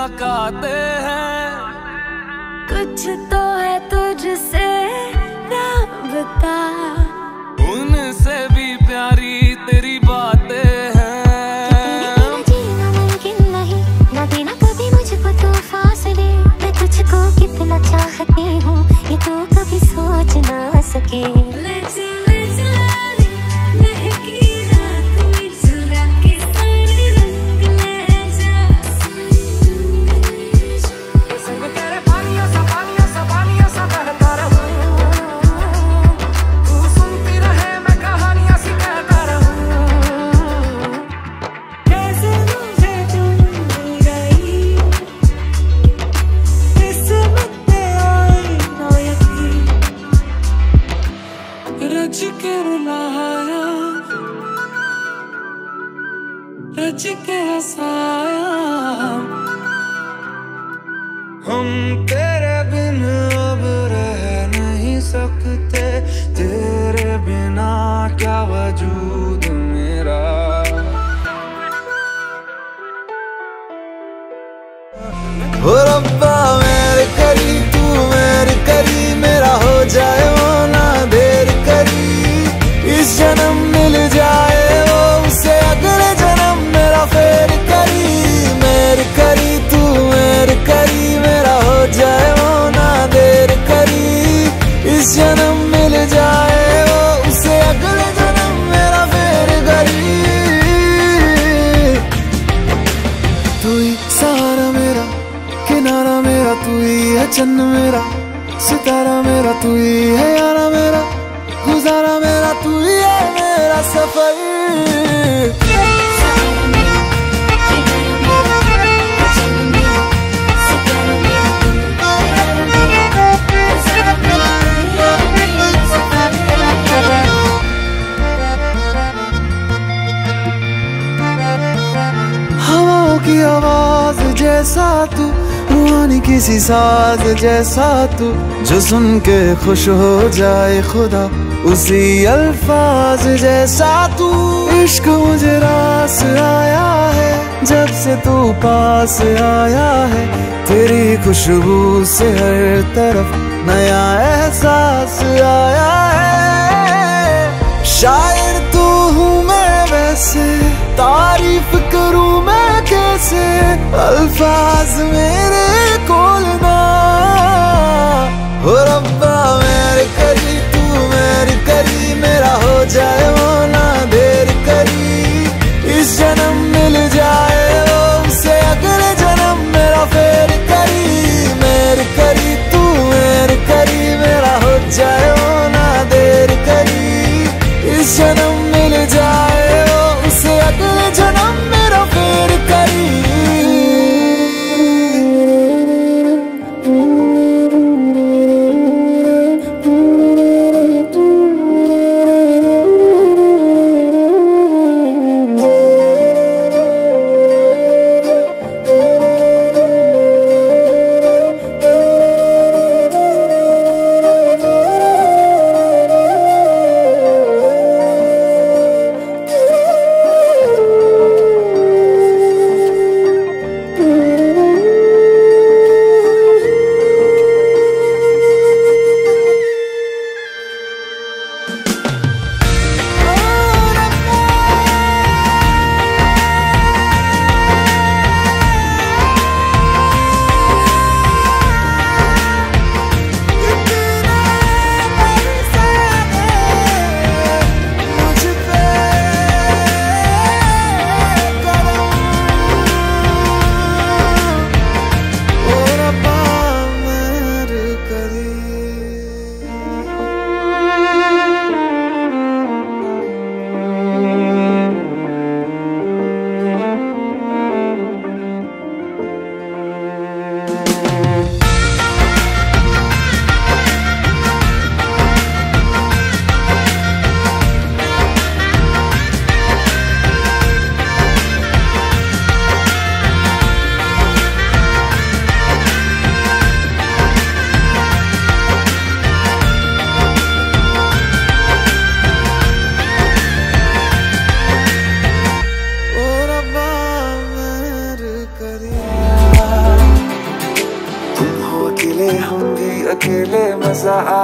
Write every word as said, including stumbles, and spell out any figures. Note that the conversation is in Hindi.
मुलाकाते हैं। कुछ तो है तुझसे राबता, उनसे भी प्यारी तेरी बातें हैं। जीना मुमकिन नहीं, ना देना कभी मुझको तो फासले। मैं तुझको कितना चाहती हूँ ये तो कभी सोच ना सके। रच के रुलाया, रच के हंसाया, हम तेरे बिन अब रह नहीं सकते। तेरे बिना क्या वजूद मेरा। ओ रब्बा मेरे करी, तू मेरे करी, मेरा हो जाए वो ना देर करी। इस जन्म मिल जाए वो उसे अगले जन्म मेरा फेर करी। मेरे करी तू मेरे करी, मेरा हो जाए वो ना देर करी। इस जन्म मिल जाए वो उसे अगले जन्म मेरा फेर करी। तू ही सहारा मेरा, किनारा मेरा, तू ही है चन्न मेरा, सितारा मेरा, तू ही है यारा मेरा, गुजारा मेरा, तू ही है मेरा सफर। हवाओं की आवाज जैसा तू, रूहानी किसी साज जैसा तू, जो सुन के खुश हो जाए खुदा उसी अल्फाज जैसा तू। इश्क मुझे रास आया है जब से तू पास आया है। तेरी खुशबू से हर तरफ नया एहसास आया है। शायर तू हूँ मैं वैसे, तारीफ करूँ मैं कैसे, अल्फाज मेरे कोल ना। हो रब्बा मेरे करी, तू मेरी करी, मेरा हो जाए वो ना देर करी। इस जन्म मिल जाए वो उसे अगले जन्म मेरा फेर करी। मेरी करी तू मेरी करी, मेरा हो जाए वो ना देर करी। इस जन्म मिल जाए वो उसे अगले जन्म मेरा फेर करी। सहारा।